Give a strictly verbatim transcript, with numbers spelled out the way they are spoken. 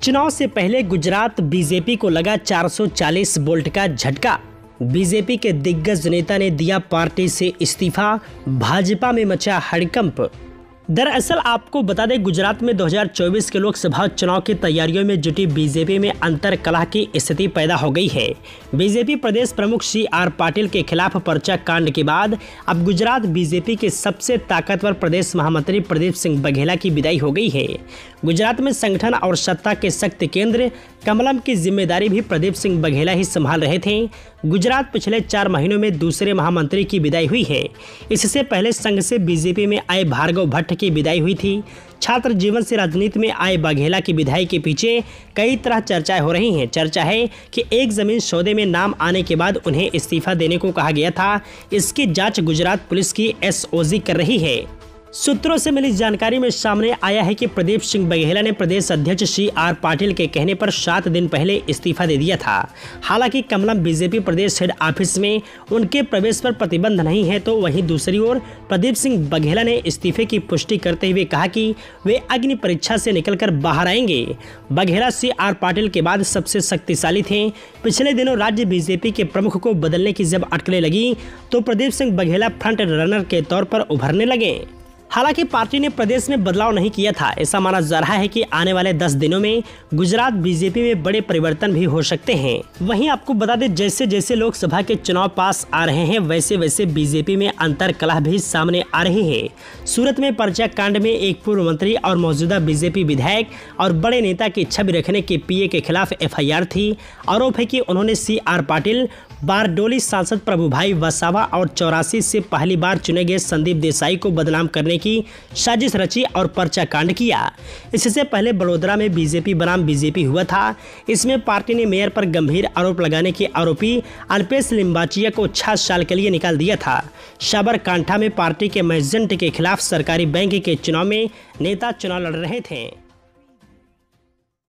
चुनाव से पहले गुजरात बीजेपी को लगा चार सौ चालीस वोल्ट का झटका। बीजेपी के दिग्गज नेता ने दिया पार्टी से इस्तीफा, भाजपा में मचा हड़कंप। दरअसल आपको बता दें, गुजरात में दो हज़ार चौबीस के लोकसभा चुनाव की तैयारियों में जुटी बीजेपी में अंतरकलह की स्थिति पैदा हो गई है। बीजेपी प्रदेश प्रमुख सी आर पाटिल के खिलाफ पर्चा कांड के बाद अब गुजरात बीजेपी के सबसे ताकतवर प्रदेश महामंत्री प्रदीप सिंह बघेला की विदाई हो गई है। गुजरात में संगठन और सत्ता के शक्ति केंद्र कमलम की जिम्मेदारी भी प्रदीप सिंह बघेला ही संभाल रहे थे। गुजरात पिछले चार महीनों में दूसरे महामंत्री की विदाई हुई है। इससे पहले संघ से बीजेपी में आए भार्गव भट्ट की विदाई हुई थी। छात्र जीवन से राजनीति में आए बघेला की विदाई के पीछे कई तरह चर्चाएं हो रही हैं। चर्चा है कि एक जमीन सौदे में नाम आने के बाद उन्हें इस्तीफा देने को कहा गया था। इसकी जांच Gujarat police S O G जी कर रही है। सूत्रों से मिली जानकारी में सामने आया है कि प्रदीप सिंह बघेला ने प्रदेश अध्यक्ष सी आर पाटिल के कहने पर सात दिन पहले इस्तीफा दे दिया था। हालांकि कमलम बीजेपी प्रदेश हेड ऑफिस में उनके प्रवेश पर प्रतिबंध नहीं है, तो वहीं दूसरी ओर प्रदीप सिंह बघेला ने इस्तीफे की पुष्टि करते हुए कहा कि वे अग्नि परीक्षा से निकलकर बाहर आएंगे। बघेला सी आर पाटिल के बाद सबसे शक्तिशाली थे। पिछले दिनों राज्य बीजेपी के प्रमुख को बदलने की जब अटकलें लगी तो प्रदीप सिंह बघेला फ्रंट रनर के तौर पर उभरने लगे। हालांकि पार्टी ने प्रदेश में बदलाव नहीं किया था। ऐसा माना जा रहा है कि आने वाले दस दिनों में गुजरात बीजेपी में बड़े परिवर्तन भी हो सकते हैं। वहीं आपको बता दें, जैसे जैसे लोकसभा के चुनाव पास आ रहे हैं, वैसे वैसे बीजेपी में अंतरकलह भी सामने आ रही है। सूरत में पर्चा कांड में एक पूर्व मंत्री और मौजूदा बीजेपी विधायक और बड़े नेता की छवि रखने के पीए के खिलाफ एफ आई आर थी। आरोप है कि उन्होंने सी आर पाटिल, बारडोली सांसद प्रभुभाई वसावा और चौरासी से पहली बार चुने गए संदीप देसाई को बदनाम करने की साजिश रची और पर्चा कांड किया। इससे पहले बड़ोदरा में बीजेपी बनाम बीजेपी हुआ था। इसमें पार्टी ने मेयर पर गंभीर आरोप लगाने के आरोपी अल्पेश लिंबाचिया को छह साल के लिए निकाल दिया था। साबरकांठा में पार्टी के मैनेजमेंट के खिलाफ सरकारी बैंक के चुनाव में नेता चुनाव लड़ रहे थे।